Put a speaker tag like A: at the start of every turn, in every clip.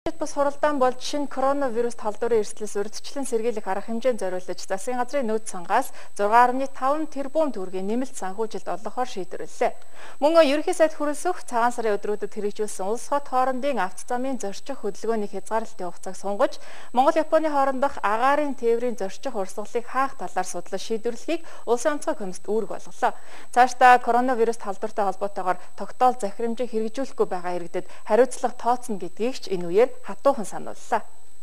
A: Бас хуралдаан болж шинэ коронавирус талдварын эрсдлээс урьдчилан сэргийлэх арга хэмжээнд зориулж засгийн газрын нөөц сангаас 6.5 тэрбум төгрөгийн нэмэлт санхүүжилт олгохоор шийдвэрлэлээ. Мөн ерөнхий сайд хүрэлцэх цагаан сарын өдрүүдэд хэрэгжүүлсэн улс хот хоорондын авто замын зорчих хөдөлгөөний хязгаарлалтын хугацааг сунгаж, Монгол-Японы хоорондох агаарын тээврийн зорчих урсгалыг хаах талаар судлаж шийдвэрлэхийг Улсын онцгой комиссд үүрэг болголоо. Цаашдаа коронавирус талдвартай холбоотойгоор тогтоол захирамжийг хэрэгжүүлэхгүй байгаа иргэдэд хариуцлага тооцно гэдгийг ч энэ үеэр хатуухан санууллаа.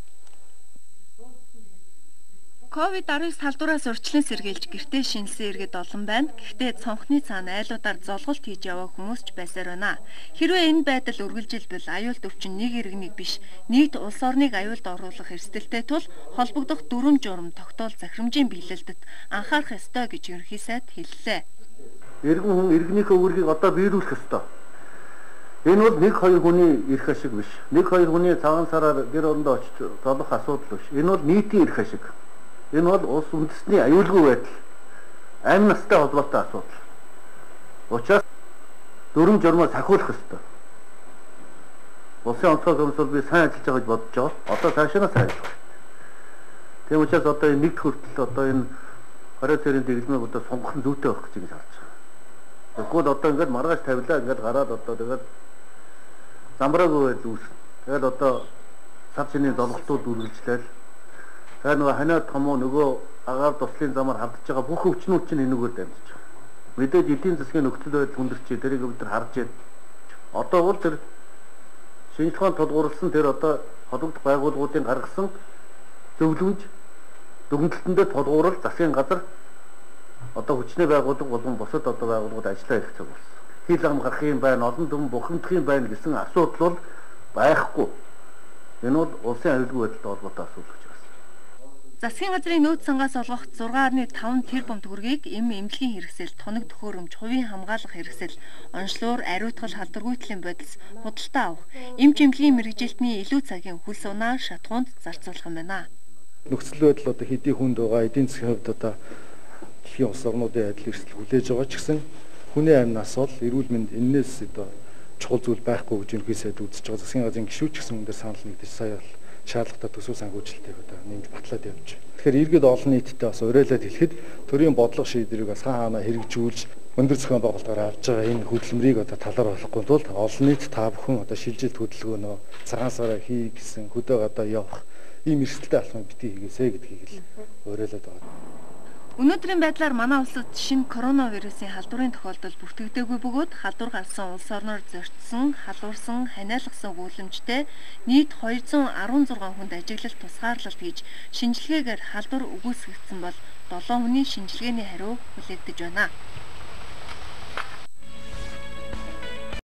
B: COVID-19 талдвараас урьдчилан сэргийлж гэртээ шинэлсэн иргэд олон байна. Гэхдээ цонхны цаана айлуудаар золголт хийж яваа хүмүүс ч байсаар байна. Хэрвээ энэ байдал үргэлжилбэл аюулт өвчин нэг иргэнийг биш, нийт улс орныг аюулд оруулах эрсдэлтэй тул холбогдох дүрм журам тогтоол захирамжийн биелэлтэд анхаарах ёстой гэж ерөнхий сайд хэллээ.
C: Иргэн хүн иргэнийхээ үүргийг одоо биелүүлэх ёстой. Энэ бол 1-2 хүний эрх ашиг биш. 1-2 хүний цагаан сараар гэр орондоо очиж золох асуудал биш. Энэ бол нийтийн эрх ашиг. Энэ бол улс үндэстний аюулгүй байдал. Амь настай холбоотой асуудал. Учир нь дүрм журмаа сахиулах ёстой. Улсын онцгой комисс бол би сайн ажиллаж байгаа гэж бодож байгаа. Одоо цаашаа сайн ажиллах. Тийм учраас одоо энэ нэгд хүртэл одоо энэ 20 цэрийн дэглэмийг одоо сонгох нь зүйтэй байх гэж харж байгаа. Тэгвэл одоо ингээд маргааш тавилаа ингээд гараад одоо тэгээд замбраагүй байдал үүснэ. Тэгэл одоо сар чиний золголтууд үргэлжлээл. Тэгээ нөгөө ханиад томоо нөгөө агаар туслын замаар хавдж байгаа бүх өвчнүүд чинь энэгээр дамжиж байгаа. Мэдээж эдийн засгийн нөхцөл байдал хүндэрчээ тэрийг бид нар харж байна. Одоо бол тэр шинжилгээнд тулгуурласан тэр одоо холбогдох байгууллагуудын гаргасан зөвлөмж дүгнэлтэндээ тулгуурлал засгийн газар одоо хүчний байгууллага болон бусад одоо байгууллагууд ажиллаа ирэх цаг болсон. Хил ам гарах юм байна, олон дүн бухимдах юм байна гэсэн асуудал бол байхгүй. Энэ бол улсын аюулгүй байдалтай холбоотой асуудал гэж байна.
B: Засгийн газрын нөөц сангаас олгох 6.5 тэрбум төгрөгийг эмнэлгийн хэрэгсэл, тоног төхөөрөмж, хувийн хамгаалах хэрэгсэл, онцлогоор ариутгал халдваргүйтгэлийн бодис, худалдаа авах, эмч эмнэлгийн мэргэжилтний илүү цагийн хөлс унаа шатгуунд зарцуулах юм байна.
D: Нөхцөл байдал одоо хэдий хүнд байгаа, эдийн засгийн хувьд одоо дэлхийн улс орнуудын адил эрсдэл хүлээж байгаа ч гэсэн хүний амь нас бол эрүүл мэнд энэс одоо чухал зүйл байхгүй гэж ерөнхий сайд үзэж байгаа. Засгийн газрын гишүүч гэсэн хүн дээр санал нэгдэж сая бол шаардлагатай төсөв санхүүжилтийг одоо нэмж батлаад явж байна. Тэгэхээр иргэд олон нийтдээ бас уриалаад хэлэхэд төрийн бодлого шийдвэрийг бас хаана хэрэгжүүлж өндөр зохион байгуулалтаар авж байгаа энэ хөдөлмөрийг одоо талаар болохгүй тул олон нийт та бүхэн одоо шилжилт хөдөлгөөнөө цагаан сараа хий гэсэн хөдөг одоо явах ийм эрсдэлтэй алхам битгий хийгээсэй гэдгийг л уриалаад байгаа.
B: Өнөөдрийн байдлаар манай улсад шинэ коронавирусын халдварын тохиолдол бүртгэгдээгүй бөгөөд халдвар гарсан улс орноор зорчсон, халуурсан, ханиалгасан гүйлэмжтэй нийт 216 хүнд ажиглалт тусгаарлалт хийж шинжилгээгээр халдвар үгүйсгэгдсэн бол 7 хүний шинжилгээний хариу хүлээгдэж байна.